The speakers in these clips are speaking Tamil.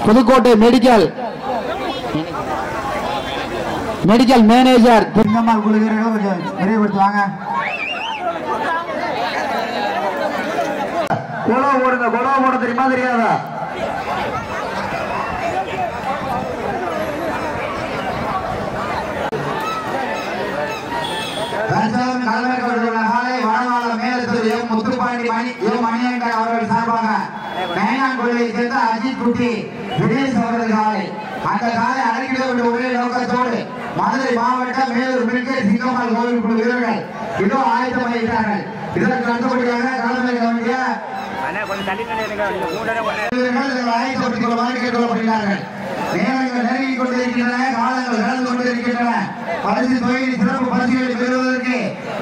புதுக்கோட்டை மெடிக்கல் மேனேஜர் சிங்கம்மாள் குழு வீரர்கள் கொஞ்சம் விரைவுபடுத்துவாங்க. குளம் ஓடுங்க, குளம் ஓட தெரியுமா தெரியாதா? முத்துப்பாண்டி மணியன் அவர்கள் சார்பாக மேனான் கொள்கையை சேர்ந்த அஜித் குட்டி வினேஷ் அவர்கள் காலை அந்த காலை அடக்கிட வேண்டிய ஒரே நோக்கத்தோடு மதுரை மாவட்டம் மேலூர் மில்கேட் சிங்கம்மாள் கோவில் குழு வீரர்கள் இதோ ஆயத்தமாகிறார்கள். இதற்கு அடுத்தபடியாக தலைமை கவனிக்க ஆயத்தப்படுத்திக் கொள்ளுமாறு கேட்டுக்கொள்ளப்படுகிறார்கள். நேரங்கள் நெருங்கிக் கொண்டிருக்கின்றன, காலங்கள் கடந்து கொண்டிருக்கின்றன. பரிசு தொகையில் சிறப்பு பரிசுகளை பெறுவதற்கு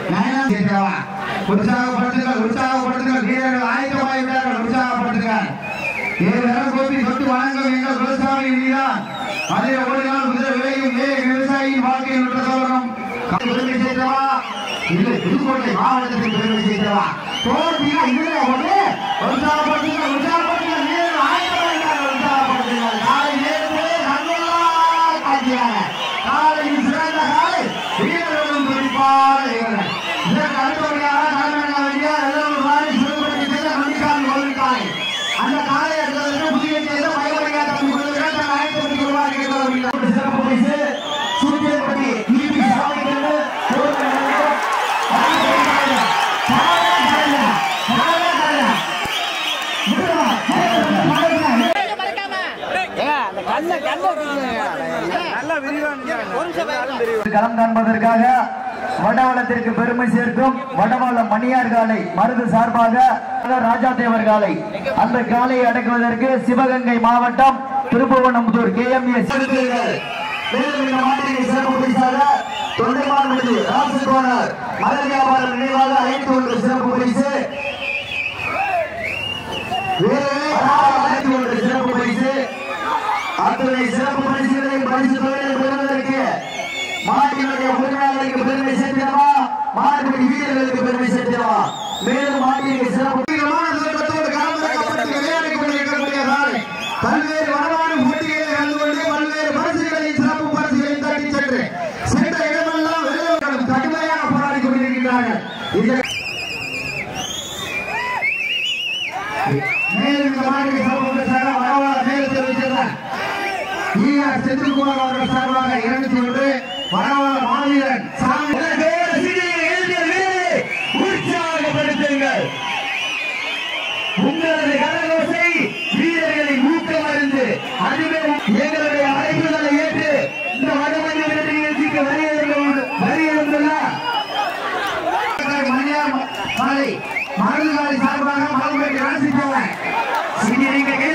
உற்சாகப்படுத்துங்கள் வீரர்கள் ஆயத்தமாகிறார்கள். உற்சாகப்படுத்துங்கள். சொத்து வழங்கும் எங்கள் விவசாயி மீதான் அதே ஓடினால் முதல் விளையும் விவசாயியின் வாழ்க்கையில் உள்ளதோறும் பெருமை சேர்த்தவா இல்லை புதுக்கோட்டை மாவட்டத்தில் பெருமை சேர்த்தவா தோல்வியா இல்லை ஒன்று உற்சாகப்படுத்துங்கள். உற்சாகப்படுத்துங்கள். வீரர்கள் ஆயத்தமாகிறார்கள். உற்சாகப்படுத்துங்கள். காலை நேரத்திலே கண்ணெல்லாம் காட்சியாக காலையில் சிறந்த காலை வீரர்களும் குறிப்பாக வீரர்கள் இதற்கு அடுத்தபடியாக அந்த காலை எடுத்ததற்கு புதிய செய்த பயமடையா தம்பி கொள்ளுகிறார். தன் ஆயத்தப்படுத்திக் கொள்வார் கேட்கலாம். சிறப்பு பரிசு சூரியப்பட்டி ஈபி சாமிக்கிறது களம் காண்பதற்காக வடவளத்திற்கு பெருமை சேர்க்கும் வடவள மணியார் காலை மருது சார்பாக ராஜா தேவர் காலை அந்த காலையை அடக்குவதற்கு சிவகங்கை மாவட்டம் திருப்புவனம்புதூர் KMA மத வியாபாரம் நினைவாக 51 சிறப்பு பரிசு சிறப்பு பரிசு அத்துணை சிறப்பு பரிசுகளையும் பரிசு தொகையை பெறுவதற்கு மாட்டினுடைய உரிமையாளருக்கு பெருமை சேர்த்திடவா, மாட்டுப்படி வீரர்களுக்கு பெருமை சேர்த்திடவா. மேலும் மாட்டிற்கு சிறப்பு விளையாடிக் கொண்டிருக்கக்கூடிய பல்வேறு வடமாடு போட்டிகளில் கலந்து கொண்டு பல்வேறு பரிசுகளையும் சிறப்பு பரிசுகளையும் தட்டி சென்று சென்ற இடமெல்லாம் வெள்ளவர்களும் கடுமையாக போராடி கொண்டிருக்கிறார்கள். மேலும் இந்த மாட்டுக்கு சிறப்பு பரிசாக வரவாள மேல் தெரிவித்தார் செந்தில்குமார் அவர்கள் சார்பாக 201 வரவாள மாவீரன் உற்சாகப்படுத்துங்கள். உங்களது கரகோசை வீரர்களின் ஊக்கம் அறிந்து அதுவே எங்களுடைய அழைப்புகளை ஏற்று இந்த வடமணி நிகழ்ச்சிக்கு வருகிறதுள்ள மருதுகாலை சார்பாக மலம்பேட்டை ராசித்தவன்